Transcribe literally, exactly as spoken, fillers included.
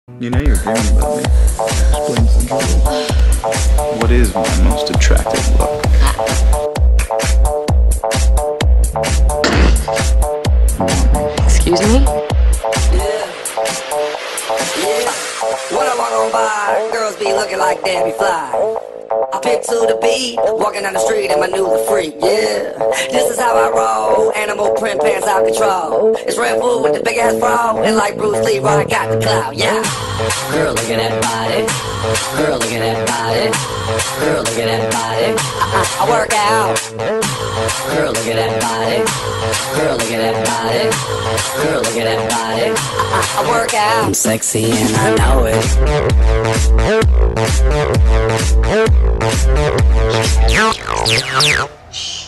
You know you're dreaming about me. Explain something. What is my most attractive look? Excuse me? Yeah. Yeah. When I walk on by, girls be looking like Debbie Fly. I pick to the beat, walking down the street and my new the freak, yeah. This is how I roll, animal print pants out control. It's Red Bull with the big ass bra, and like Bruce Lee, I got the clout, yeah. Girl, look at that body. Girl, look at that body. Girl, look at that body. I, I, I work out. Girl, look at that body. Girl, look at that body. Girl, look at that body. I, I, I work out. I'm sexy and I know it. Shh.